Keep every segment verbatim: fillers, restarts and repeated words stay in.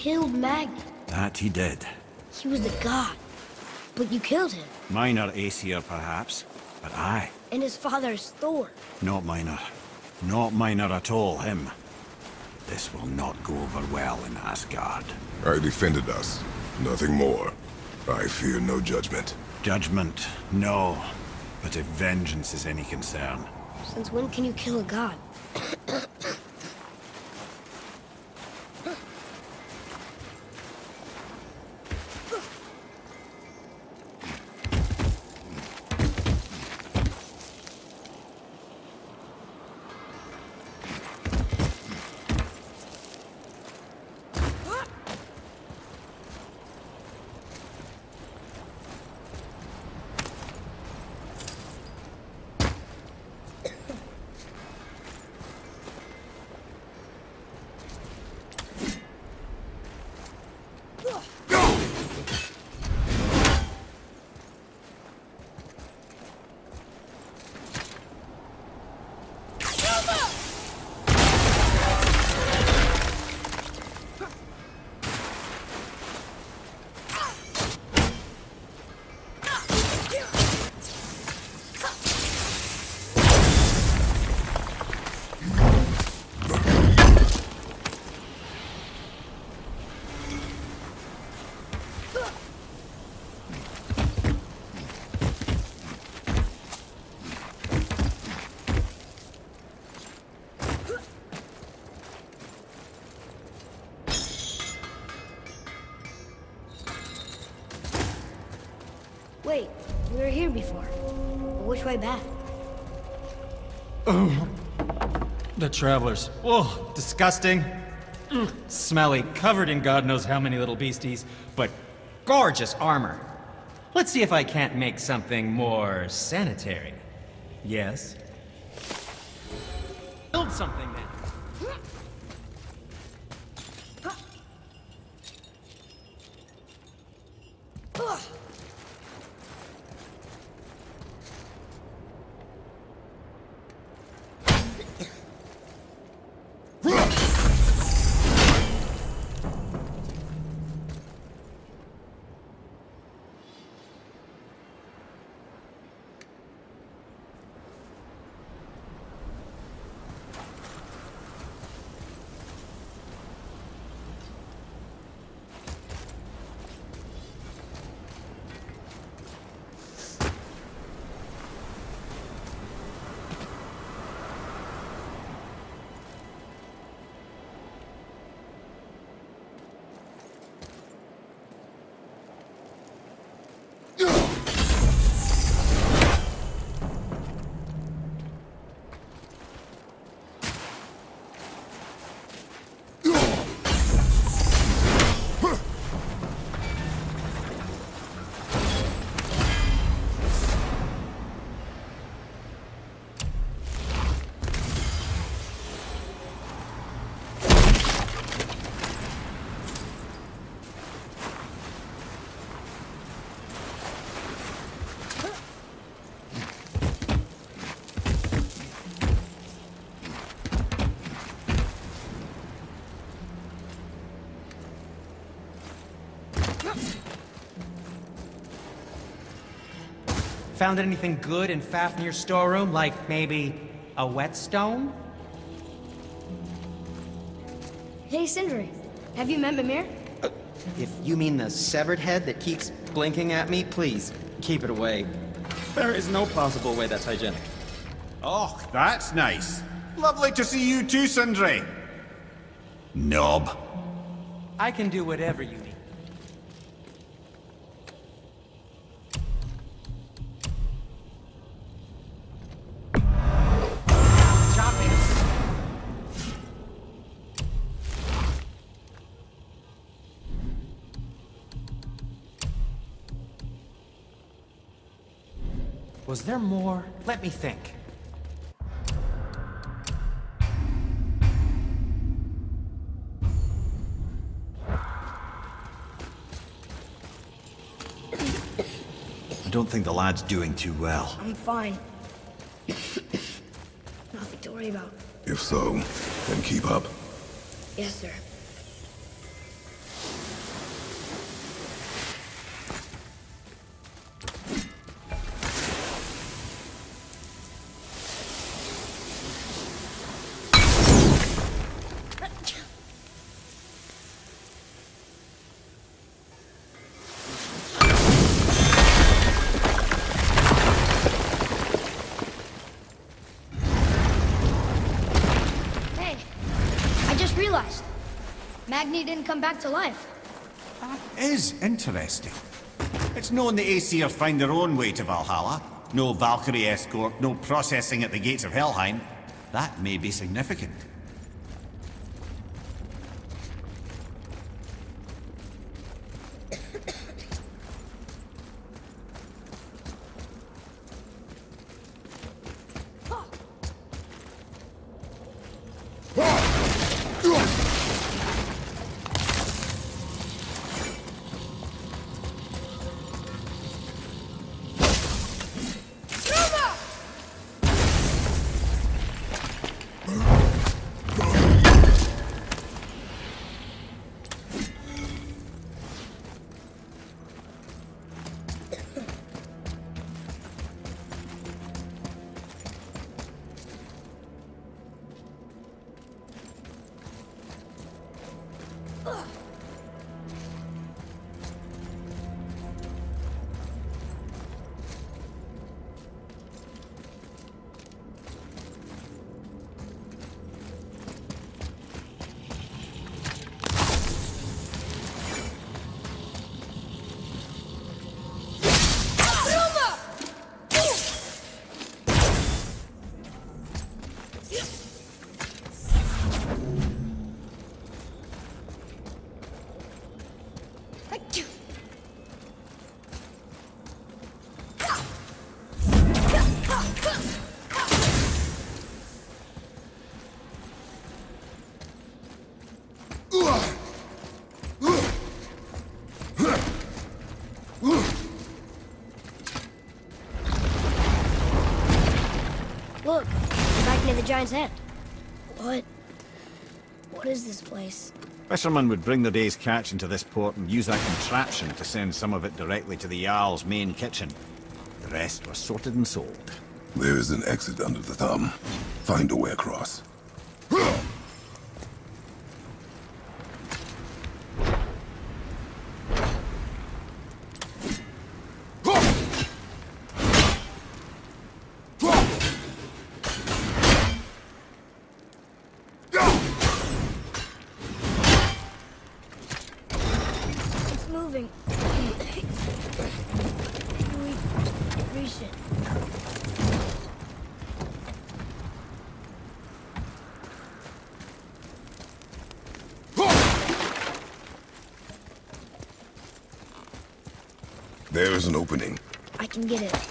killed Magni. That he did. He was a god. But you killed him. Minor Aesir, perhaps. But I. And his father's Thor. Not minor. Not minor at all, him. This will not go over well in Asgard. I defended us. Nothing more. I fear no judgment. Judgment, no. But if vengeance is any concern... Since when can you kill a god? Wait, we were here before. But which way back? Oh, the travelers. Oh, disgusting. Ugh, smelly, covered in God knows how many little beasties, but gorgeous armor. Let's see if I can't make something more sanitary. Yes? Build something then. Found anything good in Fafnir's storeroom? Like maybe a whetstone? Hey, Sindri. Have you met Mimir? Uh, if you mean the severed head that keeps blinking at me, please, keep it away. There is no possible way that's hygienic. Oh, that's nice. Lovely to see you too, Sindri. Knob. I can do whatever you need. Was there more? Let me think. I don't think the lad's doing too well. I'm fine. Nothing to worry about. If so, then keep up. Yes, sir. Magni didn't come back to life. That is interesting. It's known the Aesir find their own way to Valhalla. No Valkyrie escort, no processing at the gates of Helheim. That may be significant. Look, we're back near the giant's head. What? What is this place? Fishermen would bring their day's catch into this port and use that contraption to send some of it directly to the Jarl's main kitchen. The rest was sorted and sold. There is an exit under the thumb. Find a way across. It's moving. Maybe we reach it. There is an opening. I can get it.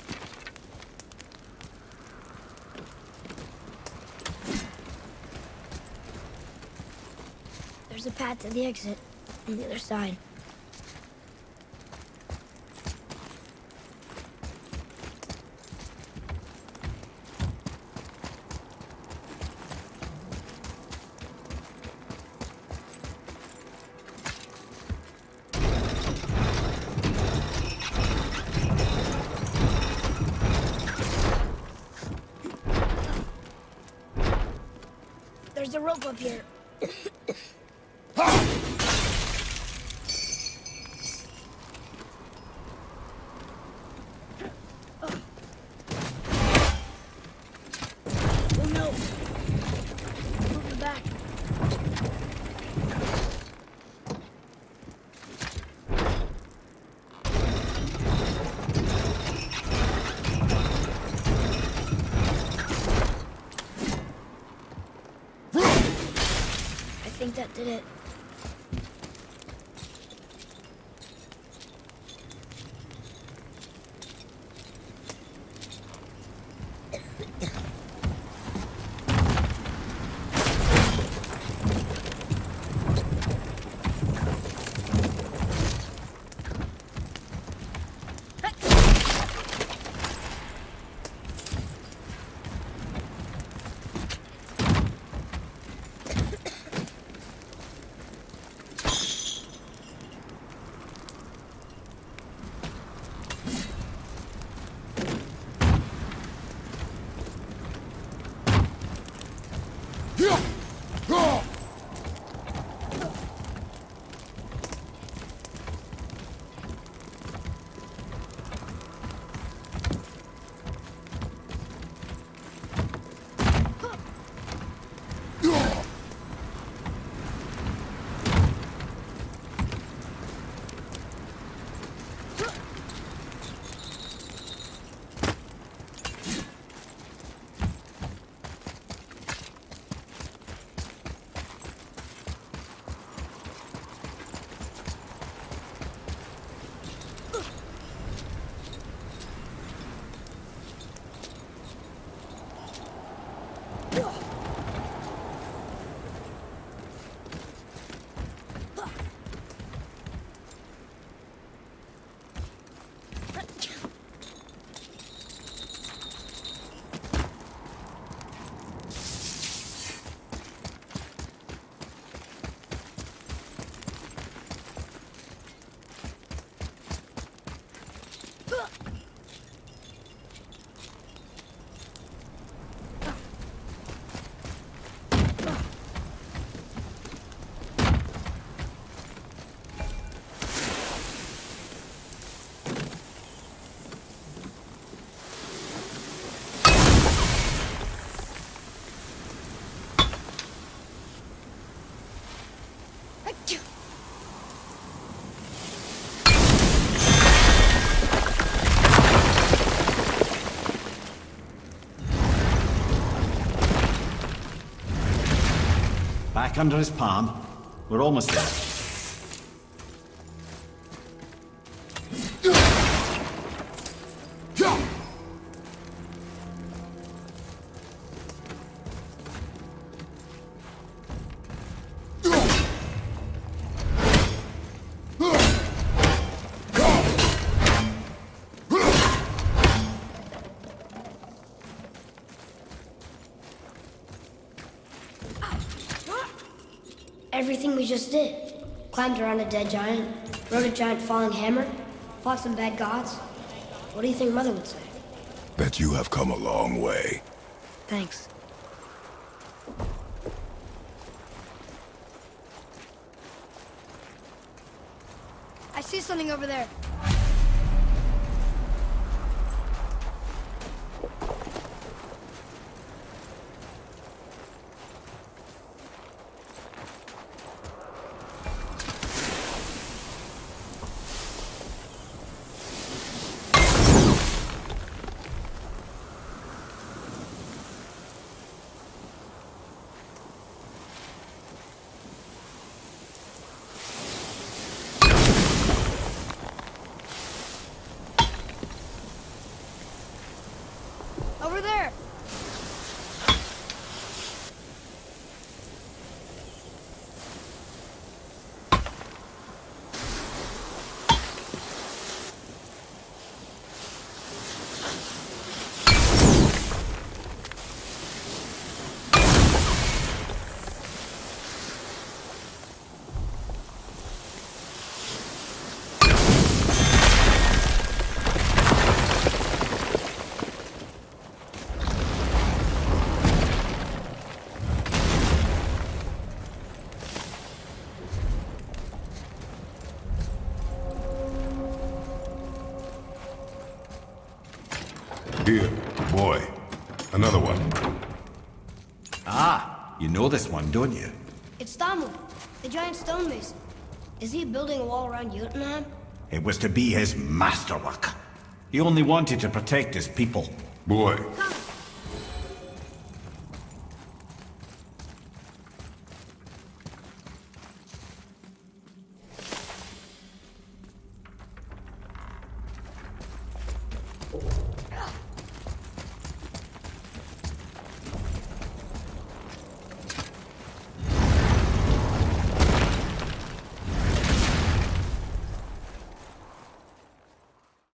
There's a path to the exit on the other side. There's a rope up here. Oh no! Move it back. I think that did it. back under his palm. We're almost there. Everything we just did. Climbed around a dead giant, rode a giant falling hammer, fought some bad gods. What do you think Mother would say? Bet you have come a long way. Thanks. I see something over there. Over there! Here, boy. Another one. Ah, you know this one, don't you? It's Damu, the giant stonemason. Is he building a wall around Jotunheim? It was to be his masterwork. He only wanted to protect his people. Boy, Come.